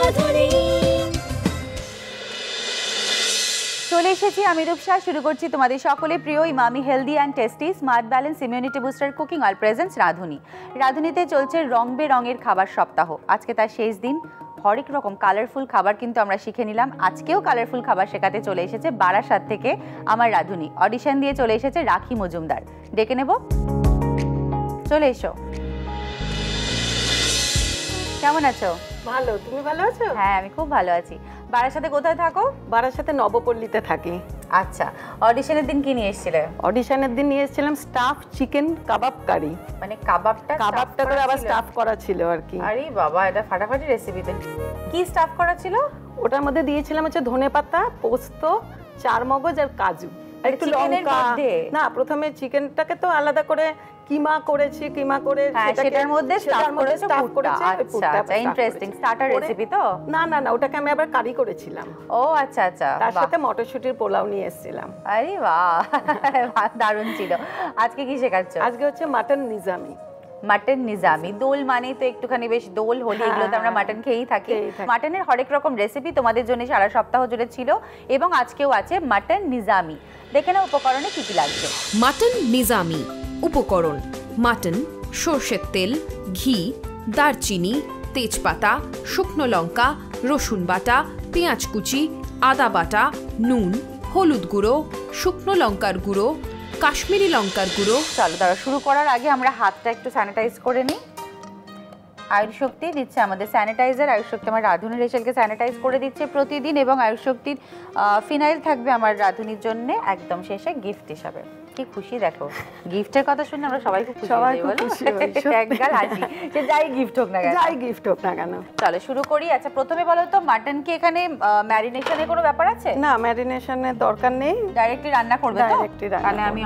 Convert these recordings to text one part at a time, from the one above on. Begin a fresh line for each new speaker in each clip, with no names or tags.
রাধুনী।
চলে এসেছি আমি রূপসা, শুরু করছি তোমাদের সকলে প্রিয় Emami healthy and tasty smart balance immunity booster cooking oil presents Radhuni. রাধুনীতে চলছে রং বেরঙের খাবার সপ্তাহ, আজকে তার শেষ দিন। হরেক রকম কালারফুল খাবার কিন্তু আমরা শিখে নিলাম। আজকেও কালারফুল খাবার শেখাতে চলে এসেছে বারাসাত থেকে আমার রাধুনী। অডিশন দিয়ে চলে এসেছে রাখি মজুমদার, ডেকে নেব, চলে এসো। কেমন আছো?
ভালো, তুমি ভালো আছো?
হ্যাঁ, আমি খুব ভালো আছি। বারাসাতে কোথায় থাকো?
বারাসাতে নবপল্লীতে থাকি।
আচ্ছা, অডিশনের দিন কি নিয়ে এসেছিলে?
অডিশনের দিন নিয়ে এসেছিলাম স্টাফ চিকেন কাবাব কারি।
মানে কাবাবটা
করে আবার স্টাফ করা ছিল আর কি।
আরে বাবা, এটা ফাটাফাটি রেসিপিতে। কি স্টাফ করা ছিল?
ওটার মধ্যে দিয়েছিলাম হচ্ছে ধনেপাতা, পোস্ত, চারমগজ আর কাজু, একটু লঙ্কা। না, প্রথমে চিকেনটাকে তো আলাদা করে কিমা করেছি, কিমা করে
সেটার মধ্যে স্টাফ করেছি। আচ্ছা, ইন্টারেস্টিং স্টার্টার রেসিপি তো?
না না না, ওটাকে আমি আবার কারি করেছিলাম।
ও আচ্ছা আচ্ছা,
তার সাথে মটরশুটির পোলাও নিয়ে এসেছিলাম।
আরে বাহ, দারুণ ছিল। আজকে কি শেখাচ্ছ?
আজকে হচ্ছে মাটন নিজামি।
মাটন নিজামি, দোল মানে তো একটুখানি বেশ দোল হোলি এগুলোতে আমরা মাটন খেয়েই থাকি। মাটনের হরেক রকম রেসিপি তোমাদের জন্য সারা সপ্তাহ জুড়ে ছিল এবং আজকেও আছে মাটন নিজামি। দেখে নাও উপকরণে কি কি লাগছে।
মাটন নিজামি উপকরণ: মাটন, সরষের তেল, ঘি, দারচিনি, তেজপাতা, শুকনো লঙ্কা, রসুন বাটা, পেঁয়াজ কুচি, আদা বাটা, নুন, হলুদ গুঁড়ো, শুকনো লঙ্কার গুঁড়ো, কাশ্মীরি লঙ্কার গুঁড়ো।
চলো তারা শুরু করার আগে আমরা হাতটা একটু স্যানিটাইজ করে নিই। আয়ুষ শক্তি দিচ্ছে আমাদের স্যানিটাইজার। আয়ুষ শক্তি আমার রাধুনির রেশালকে স্যানিটাইজ করে দিচ্ছে প্রতিদিন, এবং আয়ুষ শক্তির ফিনাইল থাকবে আমার রাধুনির জন্য একদম শেষে গিফট হিসাবে। কি খুশি দেখো, গিফটের কথা শুনে আমরা সবাই খুব খুশি হই, বলো একগাল হাসি, যে যাই গিফট হোক না কেন,
যাই গিফট হোক না কেন।
চলো শুরু করি। আচ্ছা, প্রথমে বলো তো, মাটন কি এখানে ম্যারিনেশনের কোনো ব্যাপার আছে?
না, ম্যারিনেশনের দরকার নেই,
ডাইরেক্টলি রান্না করবে তো? তাহলে আমি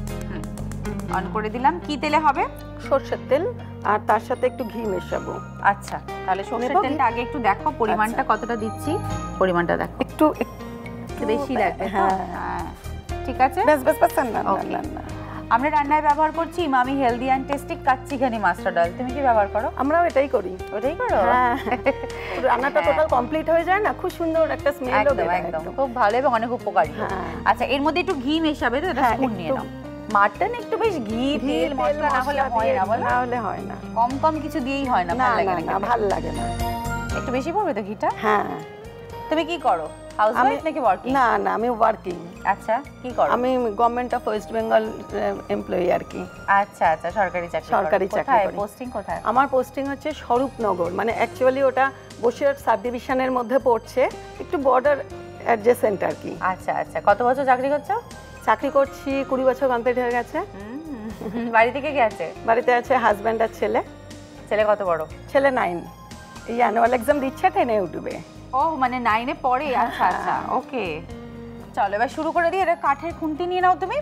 অন করে দিলাম। কি তেলে হবে?
সরষের তেল, আর তার সাথে একটু ঘি মেশাবো।
আচ্ছা, তাহলে সরষের তেলটা আগে একটু দেখো পরিমাণটা কতটা দিচ্ছি। পরিমাণটা দেখো,
একটু
বেশি লাগবে। হ্যাঁ, ঠিক আছে।
বাস বাস বাস, না না।
আমরা রান্নায় ব্যবহার করছি Emami healthy and tasty kachchi ghani mustard oil. তুমি কি ব্যবহার করো?
আমরাও এটাই করি।
ওটাই করো?
হ্যাঁ, রান্নাটা টোটাল কমপ্লিট হয়ে যায় না, খুব সুন্দর একটা স্মেলও বের হয়। একদম খুব
ভালো এবং অনেক উপকারী। আচ্ছা, এর মধ্যে একটু ঘি মেশাবে তো? এটা স্পুন নিয়ে নাও। মাটন একটু বেশ ঘি তেল মশলা না হলে হয় না, বলো?
না হলে হয় না,
কম কম কিছু দিয়েই হয় না, ভালো লাগে না।
ভালো লাগে না,
একটু বেশি পড়বে তো ঘিটা।
হ্যাঁ।
তুমি কি করো, হাউসওয়াইফ নাকি ওয়ার্কিং?
না না, আমি ওয়ার্কিং।
আচ্ছা, কি করো?
আমি government of West Bengal employee আর কি।
আচ্ছা আচ্ছা, সরকারি চাকরি।
কোথায়
পোস্টিং? কোথায়?
আমার পোস্টিং হচ্ছে স্বরূপনগর, মানে অ্যাকচুয়ালি ওটা বসিরহাট সাব ডিভিশনের মধ্যে পড়ছে, একটু বর্ডার অ্যাডজেসেন্ট আর কি।
আচ্ছা আচ্ছা, কত বছর চাকরি করছো?
চাকরি করছি 20 বছর কমপ্লিট হয়ে গেছে।
বাড়ি থেকে কে আছে?
বাড়িতে আছে হাজব্যান্ড আর ছেলে।
ছেলে কত বড়?
ছেলে 9, এই অ্যানুয়াল এক্সাম দিচ্ছে, 10-এ উঠবে।
ও, মানে 9-এ পড়ে। আচ্ছা আচ্ছা, ওকে। চলো এবার শুরু করে দিই। এটা কাঠের খুন্তি নিয়ে নাও তুমি।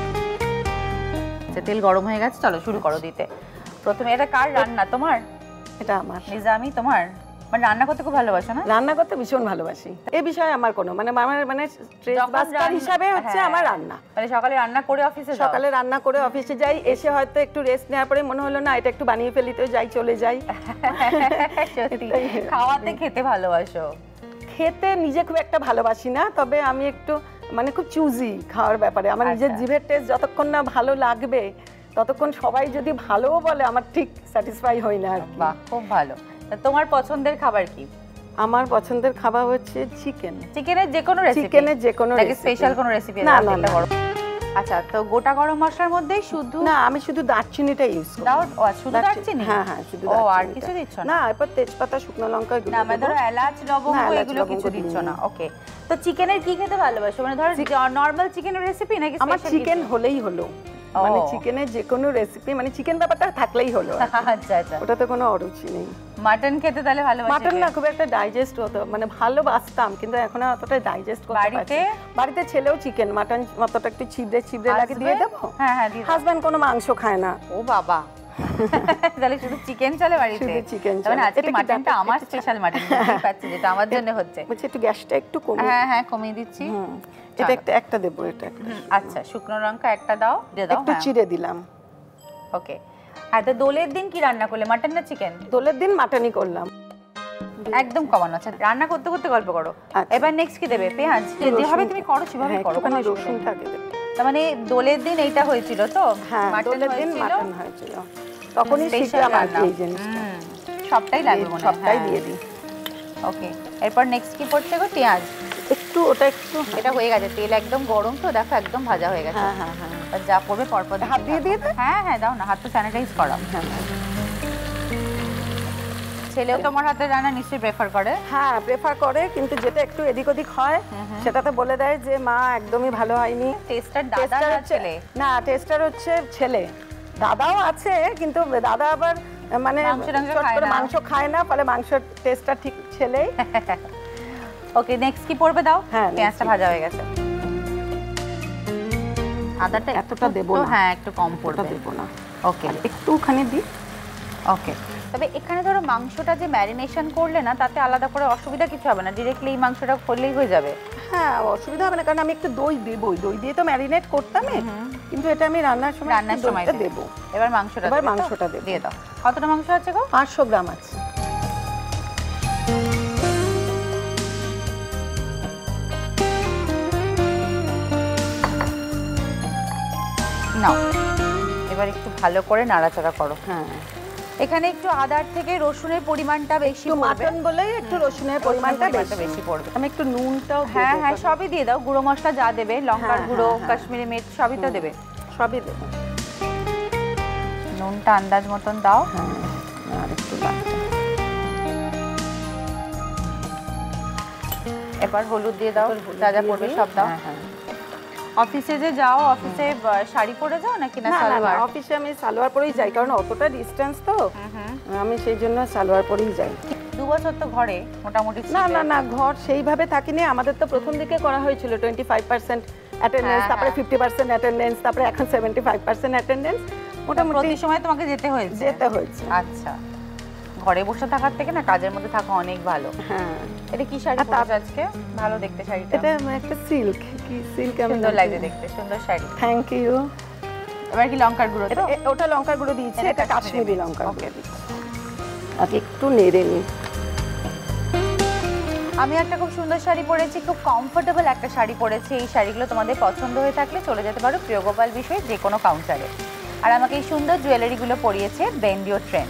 তেল গরম হয়ে গেছে, চলো শুরু করো দিতে। প্রথমে, এটা কার রান্না? তোমার?
এটা আমার।
নিজামি তোমার? মানে রান্না করতে খুব ভালোবাসো না?
রান্না করতে ভীষণ ভালোবাসি। এই বিষয়ে আমার কোনো মানে স্ট্রেস বাস্টার হিসাবে হচ্ছে আমার রান্না।
মানে সকালে রান্না করে অফিসে যাও?
সকালে রান্না করে অফিসে যাই, এসে হয়তো একটু রেস্ট নেওয়ার পরে মনে হলো না এটা একটু বানিয়ে ফেলি, তো যাই, চলে যাই।
সত্যি খাওয়াতে খেতে ভালোবাসো?
খেতে নিজে খুব একটা ভালোবাসি না, তবে আমি একটু মানে খুব চুজি খাওয়ার ব্যাপারে। আমার নিজের জিভের টেস্ট যতক্ষণ না ভালো লাগবে ততক্ষণ সবাই যদি ভালোও বলে আমার ঠিক স্যাটিসফাই হই না।
বাহ, খুব ভালো। তোমার পছন্দের খাবার কি?
আমার পছন্দের খাবার হচ্ছে চিকেন।
চিকেনের যে কোনো রেসিপি?
চিকেনের যে কোনো রেসিপি,
স্পেশাল কোনো রেসিপি?
না না না।
আচ্ছা, তো গোটা গরম মশলার মধ্যে শুধু?
না, আমি শুধু দারচিনিটা ইউজ করি।
শুধু দারচিনি?
হ্যাঁ হ্যাঁ, শুধু দারচিনি।
ও, আর কিছু দিচ্ছ না?
না, এরপর তেজপাতা, শুকনো লঙ্কা এগুলো।
না, মানে ধরো এলাচ, লবঙ্গ এগুলো কিছু দিচ্ছ না? ওকে। তো চিকেনের কি খেতে ভালোবাসো? মানে ধরো নরমাল চিকেনের রেসিপি নাকি স্পেশাল?
আমার চিকেন হলেই হলো, মানে চিকেনের যে কোনো রেসিপি, মানে চিকেন ব্যাপারটা থাকলেই হলো।
আচ্ছা আচ্ছা,
ওটাতে কোনো অরুচি নেই।
মাটন খেতে তাহলে ভালোবাসো?
মাটন না, খুব একটা ডাইজেস্ট হতো, মানে ভালোবাসতাম, কিন্তু এখন আর অতটা ডাইজেস্ট করতে পারছি না। বাড়িতে ছেলেও চিকেন মাটন অতটা একটু ছিবড়ে লাগে দিয়ে দেবো।
হ্যাঁ হ্যাঁ,
হাজবেন্ড কোনো মাংস খায় না।
ও বাবা, তাহলে শুধু চিকেন চলে বাড়িতে?
শুধু চিকেন চলে।
মানে আজকে মাটনটা আমার স্পেশাল মাটন পাচ্ছি, যেটা আমার জন্য হচ্ছে।
বলছি একটু গ্যাসটা একটু কমিয়ে।
হ্যাঁ হ্যাঁ, কমিয়ে দিচ্ছি।
এটা একটা দেবো, এটা।
আচ্ছা, শুকনো লঙ্কা একটা দাও, দিয়ে দাও।
একটু চিড়ে দিলাম।
ওকে। আর তো দোলের দিন কি রান্না করলে, মাটন না চিকেন?
দোলের দিন মাটনই করলাম।
একদম কমানো। আচ্ছা রান্না করতে করতে গল্প করো।
আচ্ছা।
এবার নেক্সট কি দেবে? পেঁয়াজ। যেভাবে তুমি করো সেভাবে করো।
একটুখানি রসুনটা আগে দেবো।
তার মানে দোলের দিন এইটা হয়েছিল তো?
হ্যাঁ, দোলের দিন মাটন হয়েছিল, তখনই শিখলাম আর কি এই জিনিসটা।
সবটাই লাগবে মনে হয়।
সবটাই দিয়ে দিই।
ওকে, এরপর নেক্সট কি পড়ছে গো? পেঁয়াজ।
একটু ওটা একটু
এটা হয়ে গেছে, তেল একদম গরম তো, দেখো একদম ভাজা হয়ে গেছে।
হ্যাঁ হ্যাঁ হ্যাঁ।
আর যা পড়বে পরপর
হাত দিয়ে দিয়ে দে।
হ্যাঁ হ্যাঁ দাও না, হাত তো স্যানিটাইজ করো।
হ্যাঁ
ছেলেও তোমার হাতের রান্না নিশ্চয়ই প্রেফার করে?
হ্যাঁ প্রেফার করে, কিন্তু যেটা একটু এদিক ওদিক হয় সেটাতে বলে দেয় যে মা একদমই ভালো হয়নি।
টেস্টার দাদা
টেস্টার
না
হচ্ছে
ছেলে?
না, টেস্টার হচ্ছে ছেলে। দাদাও আছে, কিন্তু দাদা আবার মানে চট করে মাংস খায় না, ফলে মাংসের টেস্টটা ঠিক ছেলেই।
ওকে, নেক্সট কি পড়বে দাও?
হ্যাঁ,
পেঁয়াজটা ভাজা হয়ে গেছে। আদাটা
এতটা দেবো না।
হ্যাঁ একটু কম
ওটা
পড়বে।
দেবো না,
ওকে
একটুখানি দিই।
ওকে, তবে এখানে ধরো মাংসটা যে ম্যারিনেশন করলে না, তাতে আলাদা করে অসুবিধা কিছু হবে না, ডিরেক্টলি এই মাংসটা করলেই হয়ে যাবে।
হ্যাঁ অসুবিধা হবে না, কারণ আমি একটু দই দেবই, দই দিয়ে তো ম্যারিনেট করতামই, কিন্তু এটা আমি রান্নার সময় দেবো।
এবার মাংসটা
দেবো।
দিয়ে দাও। কতটা মাংস আছে গো?
500 গ্রাম আছে।
নাও, এবার একটু ভালো করে নাড়াচাড়া করো।
হ্যাঁ,
এখানে একটু আদার থেকে রসুনের পরিমাণটা বেশি পড়বে।
মাটন বলেই একটু রসুনের পরিমাণটা বেশি
পড়বে।
আমি একটু নুনটাও দেব।
হ্যাঁ হ্যাঁ সবই দিয়ে দাও, গুঁড়ো মশলা যা দেবে, লঙ্কার গুঁড়ো, কাশ্মীরি মির্চ সবই তো দেবে।
সবই দেব।
নুনটা আন্দাজ মতন দাও।
হ্যাঁ, আর একটু লাগবে।
এবার হলুদ দিয়ে দাও, যা যা পড়বে সব দাও।
হ্যাঁ।
অফিসে যে যাও, অফিসে শাড়ি পরে যাও নাকি না সালোয়ার?
অফিসে আমি সালোয়ার পরেই যাই, কারণ অতটা ডিস্টেন্স তো, আমি সেই জন্য সালোয়ার পরেই যাই।
2 বছর তো ঘরে মোটামুটি
না না না, ঘর সেইভাবে থাকিনি। আমাদের তো প্রথম দিকে করা হয়েছিল 25% অ্যাটেন্ডেন্স, তারপরে 50% অ্যাটেন্ডেন্স, তারপরে এখন 75% অ্যাটেন্ডেন্স। মোটামুটি
প্রতি সময় তোমাকে যেতে হয়েছে? আচ্ছা, ঘরে বসে থাকার থেকে না কাজের মধ্যে থাকা অনেক ভালো।
হ্যাঁ।
এটা কি শাড়ি পরেছো আজকে? ভালো দেখতে শাড়িটা।
এটা একটা সিল্ক, কি সিল্ক,
সুন্দর লাগছে দেখতে, সুন্দর শাড়ি।
Thank you.
এবার কি লঙ্কার গুঁড়ো তো?
ওটা লঙ্কার গুঁড়ো দিয়েছি, এটা কাশ্মীরি লঙ্কার গুঁড়ো দিচ্ছি। আগে একটু নেড়ে নিই।
আমি একটা খুব সুন্দর শাড়ি পরেছি, খুব কমফোর্টেবল একটা শাড়ি পরেছি। এই শাড়িগুলো তোমাদের পছন্দ হয়ে থাকলে চলে যেতে পারো প্রিয়গোপাল বিষয়ে যে কোনো কাউন্টারে। আর আমাকে এই সুন্দর জুয়েলারিগুলো পরিয়েছে বেন্ডিও ট্রেন্ড।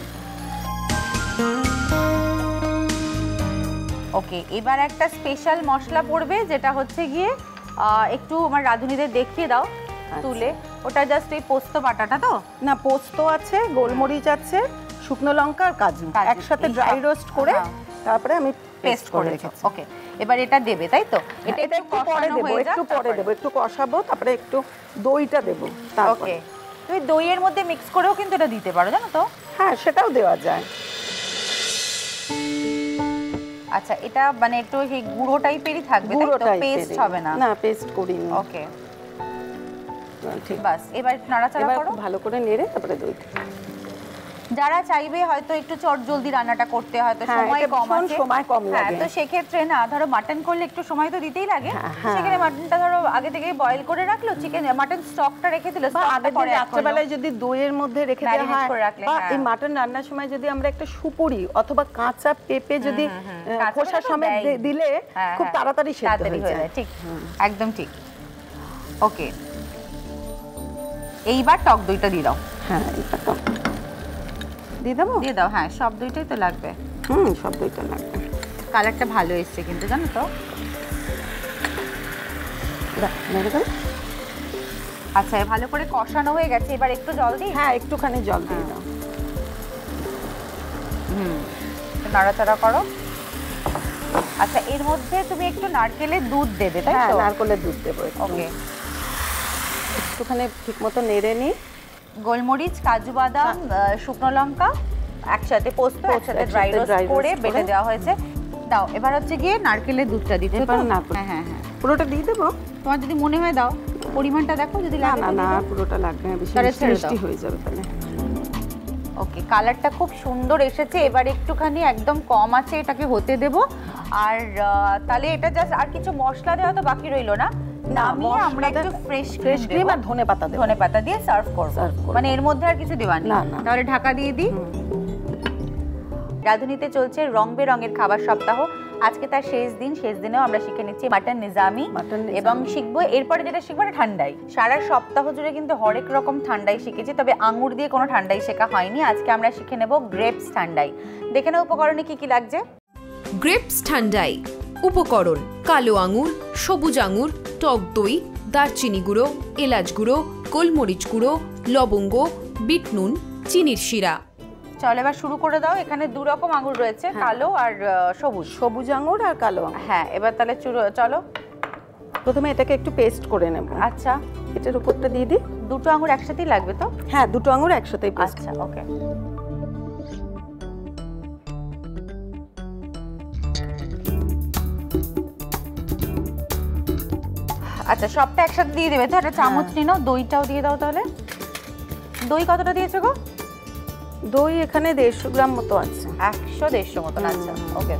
ওকে, এবার একটা স্পেশাল মশলা পড়বে, যেটা হচ্ছে গিয়ে একটু আমার রাঁধুনিদের দেখিয়ে দাও তুলে। ওটা জাস্ট এই পোস্ত বাটাটা তো?
না, পোস্ত আছে, গোলমরিচ আছে, শুকনো লঙ্কা আর কাজু একসাথে ড্রাই রোস্ট করে তারপরে আমি
পেস্ট করে রেখেছি। ওকে, এবার এটা দেবে তাই তো?
এটা একটু পরে দেবো, একটু কষাবো, তারপরে একটু দইটা দেবো।
ওকে, তুমি দইয়ের মধ্যে মিক্স করেও কিন্তু এটা দিতে পারো, জানো তো?
হ্যাঁ, সেটাও দেওয়া যায়।
আচ্ছা, এটা মানে একটু সেই গুঁড়ো টাইপেরই থাকবে, তাই তো? পেস্ট হবে না?
না, পেস্ট করিনি।
ওকে,
ঠিক।
বাস, এবার নাড়াচাড়া করো
ভালো করে নেড়ে তারপরে দইটা।
যারা চাইবে হয়তো একটু চট জলদি রান্নাটা করতে, হয়তো সময় কম আছে,
সময় কম লাগে,
তো সেক্ষেত্রে না ধরো মাটন করলে একটু সময় তো দিতেই লাগে, সেখানে মাটনটা ধরো আগে থেকে বয়েল করে রাখলো, চিকেন মাটন স্টকটা রেখে দিলো,
রাত্রেবেলায় যদি দইয়ের মধ্যে রেখে দেওয়া হয়, বা এই মাটন রান্নার সময় যদি আমরা একটা সুপুরি অথবা কাঁচা পেঁপে যদি খোসা সমেত দিলে খুব তাড়াতাড়ি সেদ্ধ হয়ে যায়।
ঠিক, একদম ঠিক। ওকে, এইবার টক দইটা দিয়ে দাও।
হ্যাঁ, এটা টক দিয়ে দেবো?
দিয়ে দাও, হ্যাঁ সব দইটাই তো লাগবে।
সব দইটা লাগবে।
কালারটা ভালো এসছে কিন্তু, জানো তো? আচ্ছা, ভালো করে কষানো হয়ে গেছে, এবার একটু জল দিই?
হ্যাঁ, একটুখানি জল দিয়ে দাও।
নাড়াচাড়া করো। আচ্ছা, এর মধ্যে তুমি একটু নারকেলের দুধ দেবে, তাই তো?
নারকেলের দুধ দেবো।
ওকে,
একটুখানি ঠিক মতো নেড়ে নিই।
গোলমরিচ, কাজু বাদাম, শুকনো লঙ্কা একসাথে, পোস্ত একসাথে ড্রাই রোস্ট করে বেটে দেওয়া হয়েছে। দাও, এবার হচ্ছে গিয়ে নারকেলের দুধটা দিতে পারো। হ্যাঁ হ্যাঁ হ্যাঁ,
পুরোটা দিয়ে দেবো?
তোমার যদি মনে হয় দাও, পরিমাণটা দেখো, যদি লাগে
না না, পুরোটা লাগবে না, বেশি মিষ্টি হয়ে যাবে তাহলে।
ওকে, কালারটা খুব সুন্দর এসেছে, এবার একটুখানি একদম কম আছে এটাকে হতে দেব। আর তাহলে এটা জাস্ট আর কিছু মশলা দেওয়া তো বাকি রইলো না, নামিয়ে আমরা একটু ফ্রেশ ক্রিম
আর
ধনেপাতা দিয়ে সার্ভ করব। মানে এর মধ্যে আর কিছু দেওয়া নেই, তাহলে ঢাকা দিয়ে দিই। রাঁধুনিতে চলছে রং বেরঙের খাবার সপ্তাহ, আজকে তার শেষ দিন। শেষ দিনেও আমরা শিখে নিচ্ছি মাটন নিজামি এবং শিখবো এরপরে যেটা শিখবো ঠান্ডাই। সারা সপ্তাহ জুড়ে কিন্তু হরেক রকম ঠান্ডাই শিখেছি, তবে আঙুর দিয়ে কোনো ঠান্ডাই শেখা হয়নি। আজকে আমরা শিখে নেব গ্রেপস ঠান্ডাই। দেখে নাও উপকরণে কি কি লাগছে।
গ্রেপস ঠান্ডাই উপকরণ: কালো আঙুর, সবুজ আঙুর, টক দই, দারচিনি গুঁড়ো, এলাচ গুঁড়ো, গোলমরিচ গুঁড়ো, লবঙ্গ, বিট নুন, চিনির শিরা।
চলো এবার শুরু করে দাও। এখানে দু রকম আঙুর রয়েছে, কালো আর সবুজ।
সবুজ আঙুর আর কালো আঙুর।
হ্যাঁ, এবার তাহলে চলো
প্রথমে এটাকে একটু পেস্ট করে নেব।
আচ্ছা,
এটার উপরটা দিয়ে দিই।
দুটো আঙুর একসাথেই লাগবে তো?
হ্যাঁ, দুটো আঙুর একসাথেই পেস্ট।
আচ্ছা, ওকে। আচ্ছা, সবটা একসাথে দিয়ে দেবে তো? একটা চামচ নিয়ে নাও, দইটাও দিয়ে দাও তাহলে। দই কতটা দিয়েছো গো?
দই এখানে 150 গ্রাম মতো আছে।
100-150 মতন। আচ্ছা, ওকে।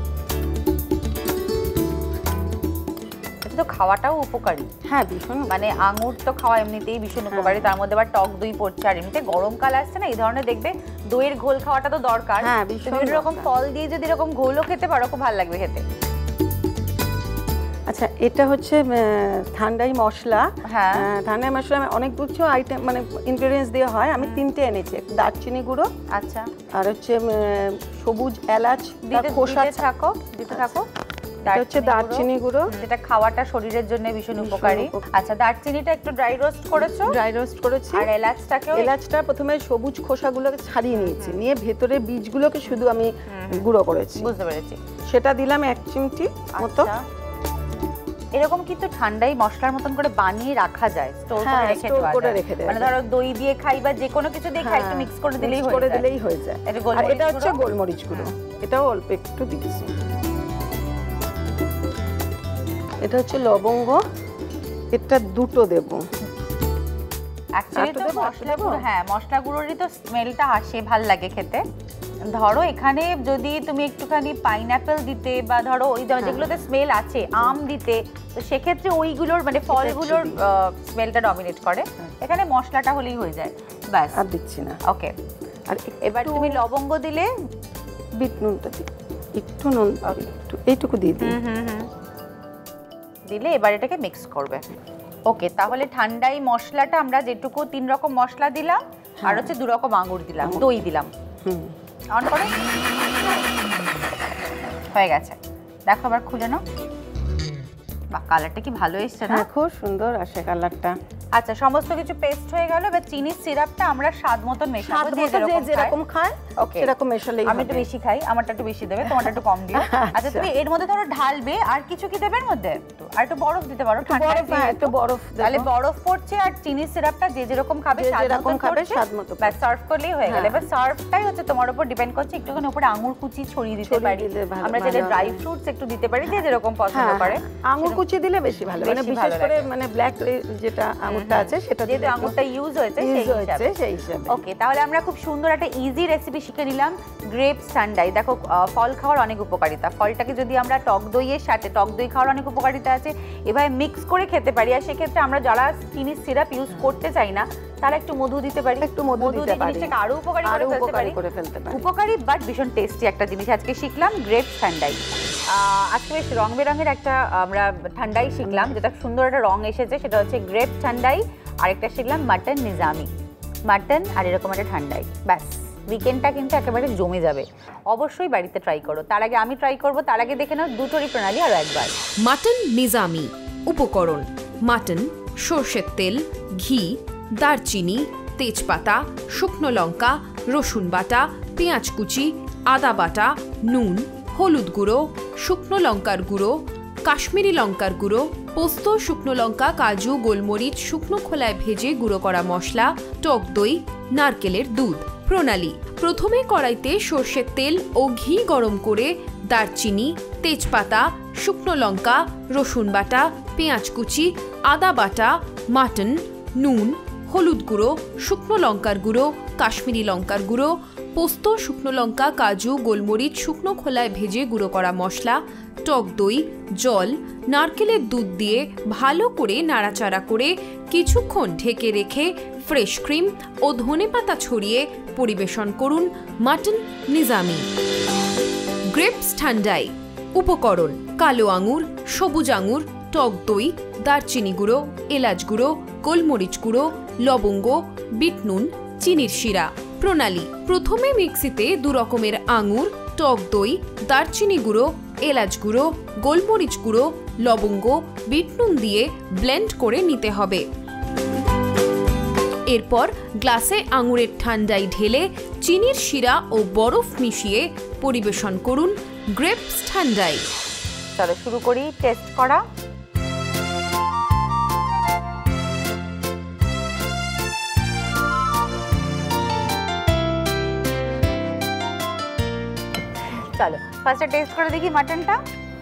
এটা তো খাওয়াটাও উপকারী।
হ্যান, ভীষণ।
মানে আঙুর তো খাওয়া এমনিতেই ভীষণ উপকারী, তার মধ্যে আবার টক দই পড়ছে, আর এমনিতে গরমকাল আসছে না, এই ধরনের দেখবে দইয়ের ঘোল খাওয়াটা তো দরকার। বিভিন্ন রকম ফল দিয়ে যদি এরকম ঘোলও খেতে পারো, খুব ভালো লাগবে খেতে।
আচ্ছা, এটা হচ্ছে ঠান্ডাই মশলা।
হ্যাঁ,
ঠান্ডাই মশলা অনেক কিছু আইটেম মানে ইনগ্রেডিয়েন্টস দেওয়া হয়। আমি 3টে এনেছি। দারচিনি গুঁড়ো,
আচ্ছা,
আর হচ্ছে সবুজ এলাচ
খোসা দিতে থাকো।
এটা হচ্ছে দারচিনি গুঁড়ো,
যেটা খাওয়াটা শরীরের জন্য ভীষণ উপকারী। আচ্ছা, দারচিনিটা একটু ড্রাই রোস্ট করেছো?
ড্রাই রোস্ট করেছি।
আর এলাচটা
প্রথমে সবুজ খোসাগুলোকে ছাড়িয়ে নিয়েছি, নিয়ে ভেতরে বীজগুলোকে শুধু আমি গুঁড়ো করেছি।
বুঝতে পেরেছি।
সেটা দিলাম 1 চিমটি মতো।
এরকম কিন্তু ঠান্ডাই মশলার মতন করে বানিয়ে রাখা যায়, স্টোর করে রেখে দেওয়া যায়। মানে ধরো দই দিয়ে খাই বা যে কোনো কিছু দিয়ে খাই, একটু মিক্স করে দিলেই হয়ে যায়। আর
এটা হচ্ছে গোলমরিচ গুঁড়ো, এটাও অল্প একটু দিয়েছি। এটা হচ্ছে লবঙ্গ, এটা দুটো দেব।
অ্যাকচুয়ালি তো মশলা গুঁড়ো, হ্যাঁ মশলা গুঁড়োরই তো স্মেলটা আসে, ভাল লাগে খেতে। ধরো এখানে যদি তুমি একটুখানি পাইনঅ্যাপেল দিতে বা ধরো ওই যেগুলোতে স্মেল আছে, আম দিতে, তো সেক্ষেত্রে ওইগুলোর মানে ফলগুলোর স্মেলটা ডমিনেট করে। এখানে মশলাটা হলেই হয়ে যায়, ব্যাস।
আর দিচ্ছি না।
ওকে। আর এবার তুমি লবঙ্গ দিলে,
বিট নুনটা দিই, একটু নুন একটু এইটুকু দিয়ে দিই।
দিলে এবার এটাকে মিক্স করবে। ওকে, তাহলে ঠান্ডাই মশলাটা আমরা যেটুকু 3 রকম মশলা দিলাম, আর হচ্ছে 2 রকম আঙুর দিলাম, দই দিলাম। অন করে হয়ে গেছে। দেখো এবার খুলে নাও। বাহ, কালারটা কি ভালো এসছে না?
খুব সুন্দর আসে কালারটা।
আচ্ছা, সমস্ত কিছু পেস্ট হয়ে গেল। এবার চিনির সিরাপটা আমরা স্বাদ মতন মেশাবো,
যে যেরকম খায়
ওকে
সেরকম মেশালেই হবে।
আমি একটু বেশি খাই, আমারটা একটু বেশি দেবে, তোমারটা একটু কম দিও। আচ্ছা, তুমি এর মধ্যে ধরো ঢালবে, আর কিছু কি দেবে এর মধ্যে? আর একটু বরফ দিতে পারো, ঠান্ডা
একটু বরফ।
তাহলে বরফ পড়ছে, আর চিনির সিরাপটা যে যেরকম খাবে স্বাদ মতো ব্যাস সার্ভ করলেই হয়ে গেল। এবার সার্ভটাই হচ্ছে তোমার উপর ডিপেন্ড করছে। একটুখানি উপরে আঙুর কুচি ছড়িয়ে দিতে পারি, আমরা চাইলে ড্রাই ফ্রুটস একটু দিতে পারি, যে যেরকম পছন্দ করে।
আঙুর কুচি দিলে বেশি ভালো, মানে বিশেষ করে মানে ব্ল্যাক যেটা আঙুরটা আছে সেটা
যেহেতু আঙুরটা ইউজ হয়েছে সেই হিসাবে। ওকে, তাহলে আমরা খুব সুন্দর একটা ইজি রেসিপি শিখে নিলাম, গ্রেপস ঠান্ডাই। দেখো, ফল খাওয়ার অনেক উপকারিতা, ফলটাকে যদি আমরা টক দইয়ের সাথে, টক দই খাওয়ার অনেক উপকারিতা আছে, এভাবে মিক্স করে খেতে পারি। আর সেক্ষেত্রে আমরা যারা চিনির সিরাপ ইউজ করতে চাই না, তারা একটু মধু দিতে পারি,
একটু মধু দিতে পারি,
আরো উপকারী করে ফেলতে পারি। উপকারী বাট ভীষণ টেস্টি একটা জিনিস আজকে শিখলাম, গ্রেপস ঠান্ডাই। আজকে বেশ রং বেরঙের একটা আমরা ঠান্ডাই শিখলাম, যেটা সুন্দর একটা রং এসেছে, সেটা হচ্ছে গ্রেপ ঠান্ডাই। আরেকটা শিখলাম মাটন নিজামি, মাটন আর এরকম একটা ঠান্ডাই। ব্যাস, উইকেন্ডটা কিন্তু একেবারে জমে যাবে। অবশ্যই বাড়িতে ট্রাই করো। তার আগে আমি ট্রাই করব, তার আগে দেখে নাও দুটোরই প্রণালী আরও একবার।
মাটন নিজামি উপকরণ: মাটন, সরষের তেল, ঘি, দারচিনি, তেজপাতা, শুকনো লঙ্কা, রসুন বাটা, পেঁয়াজ কুচি, আদা বাটা, নুন, হলুদ গুঁড়ো, শুকনো লঙ্কার গুঁড়ো, কাশ্মীরি লঙ্কার গুঁড়ো, পোস্ত, শুকনো লঙ্কা, কাজু, গোলমরিচ, শুকনো খোলায় ভেজে গুঁড়ো করা মশলা, টক দই, নারকেলের দুধ। প্রণালী: প্রথমে কড়াইতে সরষের তেল ও ঘি গরম করে দারচিনি, তেজপাতা, শুকনো লঙ্কা, রসুন বাটা, পেঁয়াজ কুচি, আদা বাটা, মাটন, নুন, হলুদ গুঁড়ো, শুকনো লঙ্কার গুঁড়ো, কাশ্মীরি লঙ্কার গুঁড়ো, পোস্ত, শুকনো লঙ্কা, কাজু, গোলমরিচ, শুকনো খোলায় ভেজে গুঁড়ো করা মশলা, টক দই, জল, নারকেলের দুধ দিয়ে ভালো করে নাড়াচাড়া করে কিছুক্ষণ ঢেকে রেখে ফ্রেশ ক্রিম ও ধনেপাতা ছড়িয়ে পরিবেশন করুন মাটন নিজামি। গ্রেপস ঠান্ডাই। উপকরণ: কালো আঙুর, সবুজ আঙুর, টক দই, দারচিনি গুঁড়ো, এলাচ গুঁড়ো, গোলমরিচ গুঁড়ো, লবঙ্গ, বিট নুন, চিনির শিরা। প্রণালী: প্রথমে মিক্সিতে 2 রকমের আঙুর, টক দই, দারচিনি গুঁড়ো, এলাচ গুঁড়ো, গোলমরিচ গুঁড়ো, লবঙ্গ, বিট নুন দিয়ে ব্লেন্ড করে নিতে হবে। এরপর গ্লাসে আঙুরের ঠান্ডাই ঢেলে চিনির শিরা ও বরফ মিশিয়ে পরিবেশন করুন গ্রেপস ঠান্ডাই।
চলো শুরু করি টেস্ট করা। চলো ফার্স্টে টেস্ট করে দেখি মাটনটা।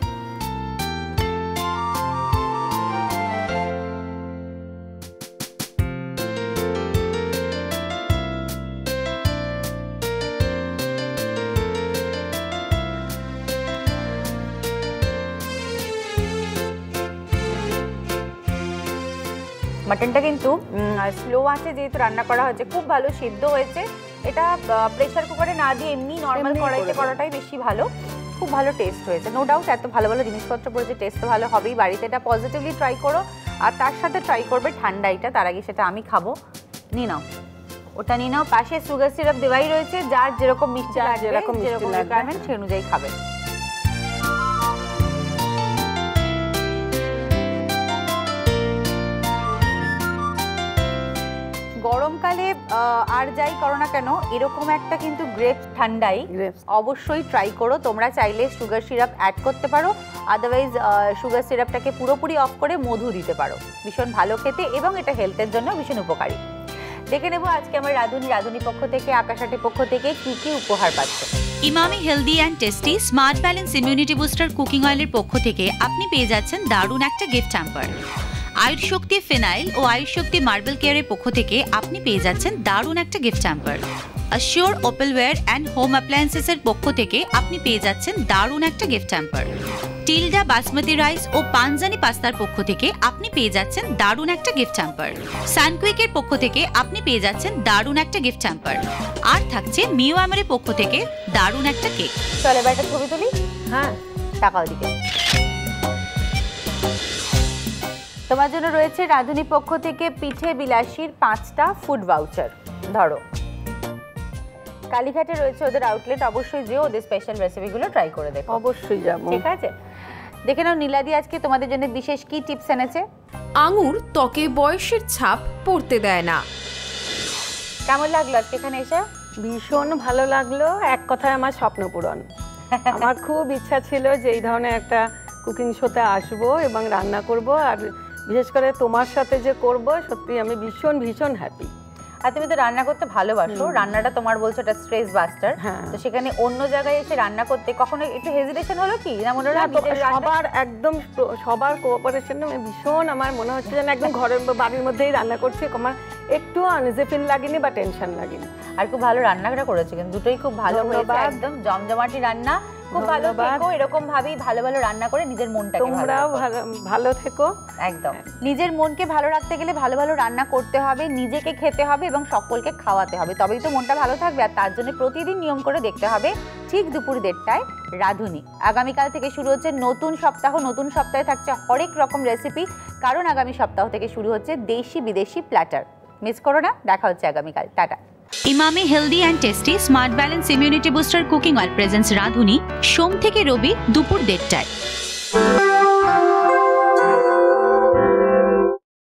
মাটনটা কিন্তু স্লো আছে, যেহেতু রান্না করা হয়েছে খুব ভালো সিদ্ধ হয়েছে। এটা প্রেসার কুকারে না দিয়ে এমনি নর্মাল কড়াইতে করাটাই বেশি ভালো। খুব ভালো টেস্ট হয়েছে, নো ডাউট। এত ভালো ভালো জিনিসপত্র পড়েছে, টেস্ট তো ভালো হবেই। বাড়িতে এটা পজিটিভলি ট্রাই করো, আর তার সাথে ট্রাই করবে ঠান্ডাইটা। তার আগে সেটা আমি খাবো। নিয়ে নাও, ওটা নিয়ে নাও। পাশে সুগার সিরাপ দেওয়াই রয়েছে, যার যেরকম মিষ্টি লাগবে, যেরকম রিকোয়ারমেন্ট সেই অনুযায়ী খাবে। গরমকালে আর যাই করো না কেন, এরকম একটা কিন্তু গ্রেপস ঠান্ডাই অবশ্যই ট্রাই করো। তোমরা চাইলে সুগার সিরাপ অ্যাড করতে পারো, আদারওয়াইজ সুগার সিরাপটাকে পুরোপুরি অফ করে মধু দিতে পারো। ভীষণ ভালো খেতে এবং এটা হেলথের জন্য ভীষণ উপকারী। দেখে নেবো আজকে আমার রাধুনি পক্ষ থেকে, আকাশাটির পক্ষ থেকে কি কি উপহার পাচ্ছে।
Emami healthy and tasty smart balance immunity booster cooking অয়েলের পক্ষ থেকে আপনি পেয়ে যাচ্ছেন দারুণ একটা গিফট হ্যাম্পার। আয়ুর শক্তি ফিনাইল ও আয়ুর শক্তি মার্বেল কেয়ারের পক্ষ থেকে আপনি পেয়ে যাচ্ছেন দারুণ একটা gift hamper. Assure opalware and home অ্যাপ্লায়েন্সেসের পক্ষ থেকে আপনি পেয়ে যাচ্ছেন দারুণ একটা gift hamper. Tilda basmati rice ও পানজানি পাস্তার পক্ষ থেকে আপনি পেয়ে যাচ্ছেন দারুণ একটা গিফট হ্যাম্পার। সানকুইকের পক্ষ থেকে আপনি পেয়ে যাচ্ছেন দারুণ একটা গিফট হ্যাম্পার। আর থাকছে মিও আমারের পক্ষ থেকে দারুণ একটা কেক।
চলে এবার একটা ছবি তুলি।
হ্যাঁ,
টাকাও দিকে। তোমার জন্য রয়েছে রাধুনি পক্ষ থেকে পিঠে বিলাসীর 5টা ফুড ভাউচার। ধরো, কালীঘাটে রয়েছে ওদের আউটলেট, অবশ্যই যেও ওদের স্পেশাল রেসিপিগুলো ট্রাই করে দেখো।
অবশ্যই যাবো।
ঠিক আছে, দেখে নাও নীলাদি আজকে তোমাদের জন্য বিশেষ কি টিপস এনেছে।
আঙুর ত্বকে বয়সের ছাপ পড়তে দেয় না।
কেমন লাগলো আজকে এখানে এসে?
ভীষণ ভালো লাগলো। এক কথায় আমার স্বপ্ন পূরণ। আমার খুব ইচ্ছা ছিল যে এই ধরনের একটা কুকিং শোতে আসবো এবং রান্না করব, আর বিশেষ করে তোমার সাথে যে করব, সত্যি আমি ভীষণ ভীষণ হ্যাপি।
আর তুমি তো রান্না করতে ভালোবাসো, রান্নাটা তোমার বলছো এটা স্ট্রেস বাস্টার। তো সেখানে অন্য জায়গায় এসে রান্না করতে কখনো একটু হেজিটেশন হলো কি না? মনে হলো
সবার একদম সবার কোঅপারেশনে ভীষণ আমার মনে হচ্ছে যেন একদম ঘরের বাড়ির মধ্যেই রান্না করছি। আমার একটু আনইজি ফিল লাগেনি বা টেনশন লাগেনি।
আর খুব ভালো রান্নাটা করেছে, কিন্তু দুটোই খুব ভালো হয়েছে, একদম জমজমাটি রান্না। খুব ভালো থেকো, এরকম ভাবেই ভালো ভালো রান্না করে নিজের মনটাকে
তোমরাও ভালো থেকো।
একদম নিজের মনকে ভালো রাখতে গেলে ভালো ভালো রান্না করতে হবে, নিজেকে খেতে হবে এবং সকলকে খাওয়াতে হবে, তবেই তো মনটা ভালো থাকবে। আর তার জন্য প্রতিদিন নিয়ম করে দেখতে হবে ঠিক দুপুর 1:30টায় রাধুনি। আগামীকাল থেকে শুরু হচ্ছে নতুন সপ্তাহ। নতুন সপ্তাহে থাকছে হরেক রকম রেসিপি, কারণ আগামী সপ্তাহ থেকে শুরু হচ্ছে দেশি বিদেশি প্ল্যাটার। মিস করো না, দেখা হচ্ছে আগামীকাল। Tata.
Emami healthy and tasty smart balance immunity booster cooking oil presence Radhuni, সোম থেকে রবি দুপুর 1:30টায়।